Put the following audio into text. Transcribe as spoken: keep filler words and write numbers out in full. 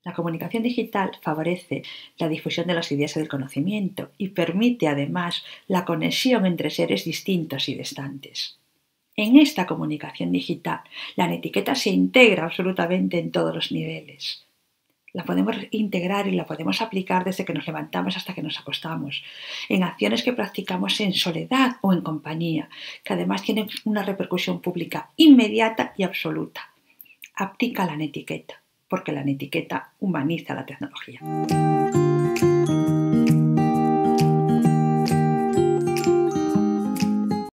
La comunicación digital favorece la difusión de las ideas y del conocimiento y permite además la conexión entre seres distintos y distantes. En esta comunicación digital, la netiqueta se integra absolutamente en todos los niveles. La podemos integrar y la podemos aplicar desde que nos levantamos hasta que nos acostamos, en acciones que practicamos en soledad o en compañía, que además tienen una repercusión pública inmediata y absoluta. Aplica la netiqueta, porque la netiqueta humaniza la tecnología.